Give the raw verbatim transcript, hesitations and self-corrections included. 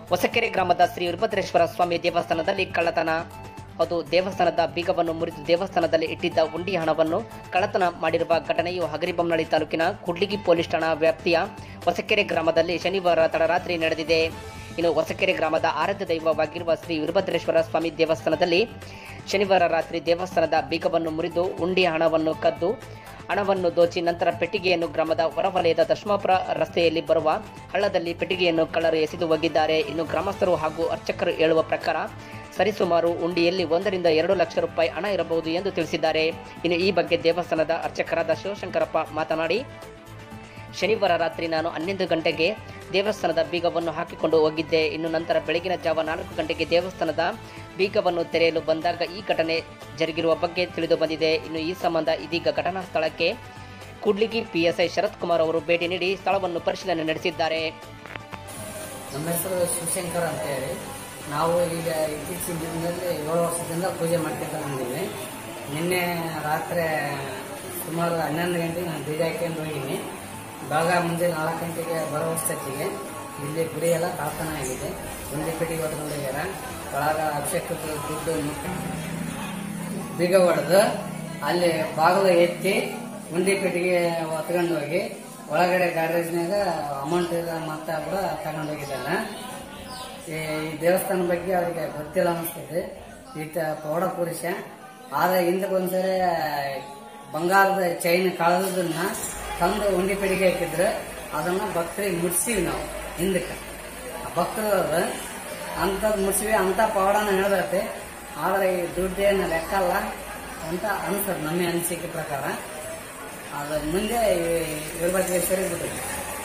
ಹೊಸಕೆರೆ ಗ್ರಾಮದ ಶ್ರೀ ವೀರಭದ್ರೇಶ್ವರ ಸ್ವಾಮಿ ದೇವಸ್ಥಾನದಲ್ಲಿ ಕಳ್ಳತನ. ಅದು ದೇವಸ್ಥಾನದ ಬೀಗವನ್ನು ಮುರಿದು ದೇವಸ್ಥಾನದಲ್ಲಿ ಇಟ್ಟಿದ್ದ ಉಂಡಿ ಹಣವನ್ನು ಕಳ್ಳತನ ಮಾಡಿರುವ ಘಟನೆಯು ಹಗರಿಬೊಮ್ಮನಹಳ್ಳಿ ತಾಲೂಕಿನ ಕೂಡ್ಲಿಗಿ ಪೊಲೀಸ್ ಠಾಣಾ ವ್ಯಾಪ್ತಿಯ ಹೊಸಕೆರೆ ಗ್ರಾಮದಲ್ಲಿ ಶನಿವಾರ ತಡರಾತ್ರಿ ನಡೆದಿದೆ. ಇನ್ನು ಹೊಸಕೆರೆ ಗ್ರಾಮದ ಆರಾಧ್ಯ ದೈವವಾಗಿರುವ ಶ್ರೀ ವೀರಭದ್ರೇಶ್ವರ ಸ್ವಾಮಿ ದೇವಸ್ಥಾನದಲ್ಲಿ ಶನಿವಾರ ರಾತ್ರಿ ದೇವಸ್ಥಾನದ ಬೀಗವನ್ನು ಮುರಿದು ಉಂಡಿ ಹಣವನ್ನು ಕದ್ದು ಹಣವನ್ನು ದೋಚಿ ನಂತರ ಪೆಟ್ಟಿಗೆಯನ್ನು ಗ್ರಾಮದ ಹೊರವಲಯದ ದಶಮಾಪುರ ರಸ್ತೆಯಲ್ಲಿ ಬರುವ ಹಳ್ಳದಲ್ಲಿ ಪೆಟ್ಟಿಗೆಯನ್ನು ಕಳ್ಳರು ಎಸೆದು ಹೋಗಿದ್ದಾರೆ. ಇನ್ನು ಗ್ರಾಮಸ್ಥರು ಹಾಗೂ ಅರ್ಚಕರು ಹೇಳುವ ಪ್ರಕಾರ ಸರಿಸುಮಾರು ಉಂಡಿಯಲ್ಲಿ ಒಂದರಿಂದ ಎರಡು ಲಕ್ಷ ರೂಪಾಯಿ ಹಣ ಇರಬಹುದು ಎಂದು ತಿಳಿಸಿದ್ದಾರೆ. ಇನ್ನು ಈ ಬಗ್ಗೆ ದೇವಸ್ಥಾನದ ಅರ್ಚಕರಾದ ಶಿವಶಂಕರಪ್ಪ ಮಾತನಾಡಿ, ಶನಿವಾರ ರಾತ್ರಿ ನಾನು ಹನ್ನೊಂದು ಗಂಟೆಗೆ ದೇವಸ್ಥಾನದ ಬೀಗವನ್ನು ಹಾಕಿಕೊಂಡು ಹೋಗಿದ್ದೆ. ಇನ್ನು ನಂತರ ಬೆಳಗಿನ ಜಾವ ನಾಲ್ಕು ಗಂಟೆಗೆ ದೇವಸ್ಥಾನದ ಬೀಗವನ್ನು ತೆರೆಯಲು ಬಂದಾಗ ಈ ಘಟನೆ ಜರುಗಿರುವ ಬಗ್ಗೆ ತಿಳಿದು ಬಂದಿದೆ. ಇನ್ನು ಈ ಸಂಬಂಧ ಇದೀಗ ಘಟನಾ ಸ್ಥಳಕ್ಕೆ ಕೂಡ್ಲಿಗಿ ಪಿಎಸ್ಐ ಶರತ್ ಕುಮಾರ್ ಅವರು ಭೇಟಿ ನೀಡಿ ಸ್ಥಳವನ್ನು ಪರಿಶೀಲನೆ ನಡೆಸಿದ್ದಾರೆ. ನಮ್ಮ ಹೆಸರು ಶಿವಶಂಕರ್ ಅಂತ ಹೇಳಿ, ನಾವು ಈಗ ಇತ್ತೀಚಿನ ದಿನದಲ್ಲಿ ಏಳು ವರ್ಷದಿಂದ ಪೂಜೆ ಮಾಡ್ಕೊಂತ ಬಂದಿದ್ವಿ. ನಿನ್ನೆ ರಾತ್ರಿ ಸುಮಾರು ಹನ್ನೊಂದು ಗಂಟೆಗೆ ನಾನು ಬೀಗ ಹಾಕೊಂಡು ಹೋಗಿನಿ. ಬೆಳಗ ಮುಂಜಾನೆ ನಾಲ್ಕು ಗಂಟೆಗೆ ಬರೋ ಹೊತ್ತಿಗೆ ಇಲ್ಲಿ ಗುಡಿ ಎಲ್ಲ ಕಳತನ ಆಗಿದೆ. ಉಂಡಿ ಪೆಟ್ಟಿಗೆ ಹೊತ್ಕೊಂಡು ಹೋಗ್ಯಾರ. ಒಳಗ ಅಭಿಷೇಕದ ದುಡ್ಡು ಬೀಗ ಹೊಡೆದು ಅಲ್ಲಿ ಬಾಗಿಲು ಎತ್ತಿ ಉಂಡಿ ಪೆಟ್ಟಿಗೆ ಹೊತ್ಕೊಂಡು ಹೋಗಿ ಒಳಗಡೆ ಗಾರೇಜ್ನಾಗ ಅಮೌಂಟ್ ಮೊತ್ತ ಕೂಡ ತಗೊಂಡು ಹೋಗಿದ್ದಾನೆ. ಈ ದೇವಸ್ಥಾನ ಬಗ್ಗೆ ಅವರಿಗೆ ಗೊತ್ತಿಲ್ಲ ಅನಿಸ್ತದೆ. ಈತ ಪ್ರೌಢ ಪುರುಷ ಆದ್ರೆ ಹಿಂದಕ್ಕೆ ಒಂದ್ಸರಿ ಬಂಗಾರದ ಚೈನ್ ಕಳೆದನ್ನ ತಂದು ಉಂಡಿ ಪೆಟ್ಟಿಗೆ ಹಾಕಿದ್ರೆ ಅದನ್ನ ಭಕ್ತರಿಗೆ ಮುಟ್ಸಿವಿ ನಾವು. ಹಿಂದಕ್ಕೆ ಭಕ್ತರು ಅಂಥದ್ದು ಮುಟ್ಸಿವಿ. ಅಂತ ಪವಾಡನ ಹೇಳ್ದೈತೆ. ಆದ್ರೆ ಈ ದುಡ್ಡೇನು ಲೆಕ್ಕ ಅಲ್ಲ ಅಂತ ಅನ್ಸದ್ ನಮ್ಮ ಅನಿಸಿಕೆ ಪ್ರಕಾರ. ಅದು ಮುಂದೆ ವೀರಭದ್ರೇಶ್ವರಿಗೆ ಬಿಟ್ಟಿದೆ.